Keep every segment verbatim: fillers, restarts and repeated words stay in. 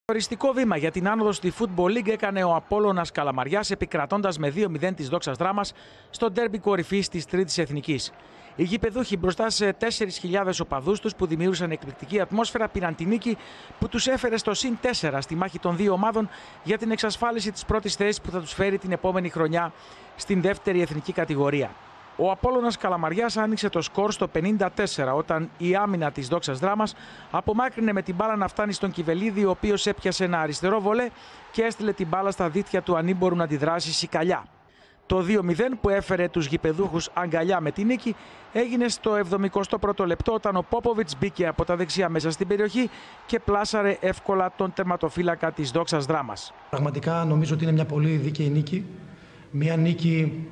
Οριστικό βήμα για την άνοδο στη Football League έκανε ο Απόλλωνας Καλαμαριάς, επικρατώντας με δύο μηδέν της Δόξας Δράμας στο ντέρμπι κορυφής της Τρίτης Εθνικής. Οι γηπεδούχοι μπροστά σε τέσσερις χιλιάδες οπαδούς τους που δημιούργησαν εκπληκτική ατμόσφαιρα πήραν την νίκη που τους έφερε στο συν τέσσερα στη μάχη των δύο ομάδων για την εξασφάλιση της πρώτης θέσης που θα τους φέρει την επόμενη χρονιά στην δεύτερη εθνική κατηγορία. Ο Απόλλωνας Καλαμαριάς άνοιξε το σκορ στο πενήντα τέσσερα όταν η άμυνα της Δόξας Δράμας απομάκρυνε με την μπάλα να φτάνει στον Κιβελίδη, ο οποίος έπιασε ένα αριστερό βολέ και έστειλε την μπάλα στα δίχτυα του ανήμπορου να αντιδράσει Σικαλιά. Το δύο μηδέν που έφερε τους γηπεδούχους αγκαλιά με τη νίκη έγινε στο εβδομηκοστό πρώτο λεπτό όταν ο Πόποβιτς μπήκε από τα δεξιά μέσα στην περιοχή και πλάσαρε εύκολα τον τερματοφύλακα της Δόξας Δράμας. Πραγματικά νομίζω ότι είναι μια πολύ δίκαιη νίκη. Μια νίκη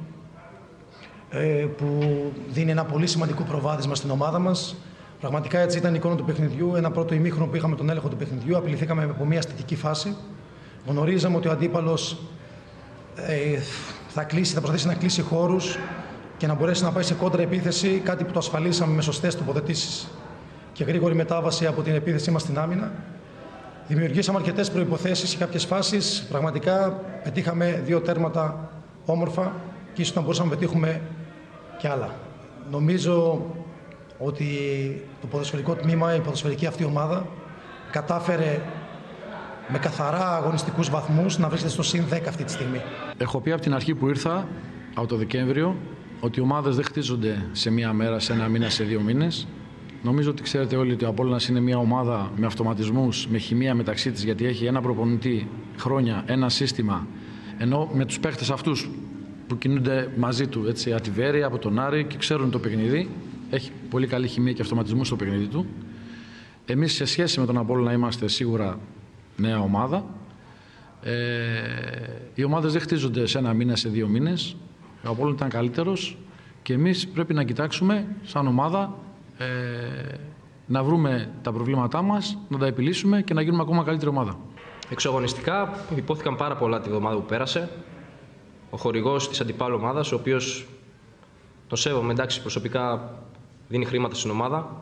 ε, που δίνει ένα πολύ σημαντικό προβάδισμα στην ομάδα μας. Πραγματικά έτσι ήταν η εικόνα του παιχνιδιού. Ένα πρώτο ημίχρονο που είχαμε τον έλεγχο του παιχνιδιού. Απειληθήκαμε από μια αισθητική φάση. Γνωρίζαμε ότι ο αντίπαλος ε, θα, κλείσει, θα προσπαθήσει να κλείσει χώρους και να μπορέσει να πάει σε κόντρα επίθεση, κάτι που το ασφαλίσαμε με σωστές τοποθετήσεις και γρήγορη μετάβαση από την επίθεσή μας στην άμυνα. Δημιουργήσαμε αρκετές προϋποθέσεις σε κάποιες φάσεις. Πραγματικά πετύχαμε δύο τέρματα όμορφα και ίσως να μπορούσαμε να πετύχουμε και άλλα. Νομίζω ότι το ποδοσφαιρικό τμήμα, η ποδοσφαιρική αυτή ομάδα κατάφερε με καθαρά αγωνιστικούς βαθμούς να βρίσκεται στο συν δέκα αυτή τη στιγμή. Έχω πει από την αρχή που ήρθα, από το Δεκέμβριο, ότι οι ομάδες δεν χτίζονται σε μία μέρα, σε ένα μήνα, σε δύο μήνες. Νομίζω ότι ξέρετε όλοι ότι ο Απόλλωνας είναι μια ομάδα με αυτοματισμούς, με χημεία μεταξύ της, γιατί έχει ένα προπονητή χρόνια, ένα σύστημα, ενώ με τους παίχτες αυτούς που κινούνται μαζί του, έτσι, ατιβέρεια από τον Άρη και ξέρουν το παιχνίδι, έχει πολύ καλή χημεία και αυτοματισμού στο παιχνίδι του. Εμείς σε σχέση με τον Απόλλωνα είμαστε σίγουρα νέα ομάδα. Ε, οι ομάδες δεν χτίζονται σε ένα μήνα, σε δύο μήνες. Ο Απόλλωνας ήταν καλύτερος και εμείς πρέπει να κοιτάξουμε σαν ομάδα ε, να βρούμε τα προβλήματά μας, να τα επιλύσουμε και να γίνουμε ακόμα καλύτερη ομάδα. Εξωαγωνιστικά υπόθηκαν πάρα πολλά τη βδομάδα που πέρασε. Ο χορηγός της αντιπάλου ομάδας, ο οποίος τον σέβομαι, εντάξει, προσωπικά δίνει χρήματα στην ομάδα,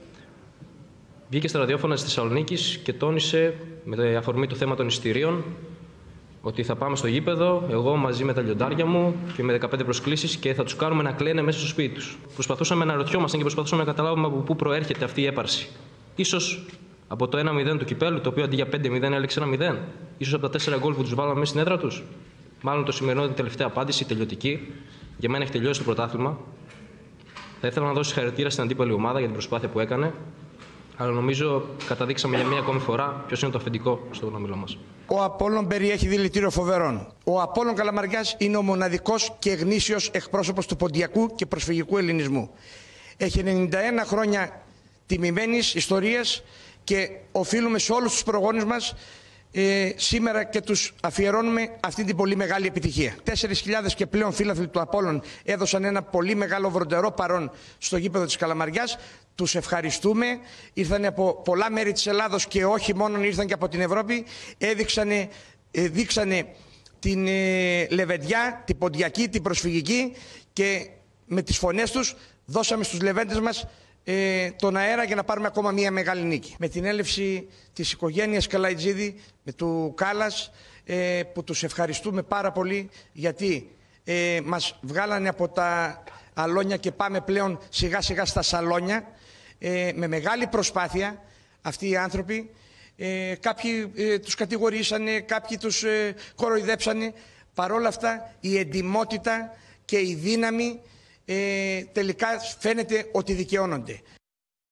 βγήκε στα ραδιόφωνα της Θεσσαλονίκης και τόνισε με αφορμή το θέμα των εισιτηρίων ότι θα πάμε στο γήπεδο, εγώ μαζί με τα λιοντάρια μου και με δεκαπέντε προσκλήσεις και θα τους κάνουμε να κλαίνε μέσα στο σπίτι τους. Προσπαθούσαμε να ρωτιόμαστε και προσπαθούσαμε να καταλάβουμε από πού προέρχεται αυτή η έπαρση. Ίσως από το ένα μηδέν του κυπέλου, το οποίο αντί για πέντε μηδέν έλεξε ένα μηδέν. Ίσως από τα τέσσερα γκολ που τους βάλαμε μέσα στην έδρα τους. Μάλλον το σημερινό είναι η τελευταία απάντηση, τελειωτική. Για μένα έχει τελειώσει το πρωτάθλημα. Θα ήθελα να δώσω συγχαρητήρια στην αντίπαλη ομάδα για την προσπάθεια που έκανε. Αλλά νομίζω καταδείξαμε για μία ακόμη φορά ποιος είναι το αφεντικό στον όμιλό μας. Ο Απόλλων περιέχει δηλητήριο φοβερών. Ο Απόλλων Καλαμαριάς είναι ο μοναδικός και γνήσιος εκπρόσωπος του ποντιακού και προσφυγικού ελληνισμού. Έχει ενενήντα ένα χρόνια τιμημένης ιστορίας και οφείλουμε σε όλους τους προγόνους μας ε, σήμερα και τους αφιερώνουμε αυτή την πολύ μεγάλη επιτυχία. τέσσερις χιλιάδες και πλέον φίλαθλοι του Απόλλων έδωσαν ένα πολύ μεγάλο βροντερό παρόν στο γήπεδο της Καλαμαριάς. Τους ευχαριστούμε. Ήρθαν από πολλά μέρη της Ελλάδος και όχι μόνο, ήρθαν και από την Ευρώπη. Έδειξανε, δείξανε την ε, λεβεντιά, την ποντιακή, την προσφυγική και με τις φωνές τους δώσαμε στους λεβέντες μας ε, τον αέρα για να πάρουμε ακόμα μία μεγάλη νίκη. Με την έλευση της οικογένειας Καλαϊτζίδη, με του Κάλλας, ε, που τους ευχαριστούμε πάρα πολύ γιατί ε, μας βγάλανε από τα αλόνια και πάμε πλέον σιγά σιγά στα σαλόνια. Ε, με μεγάλη προσπάθεια αυτοί οι άνθρωποι, ε, κάποιοι ε, τους κατηγορήσανε, κάποιοι τους ε, κοροϊδέψανε. Παρόλα αυτά η εντιμότητα και η δύναμη ε, τελικά φαίνεται ότι δικαιώνονται.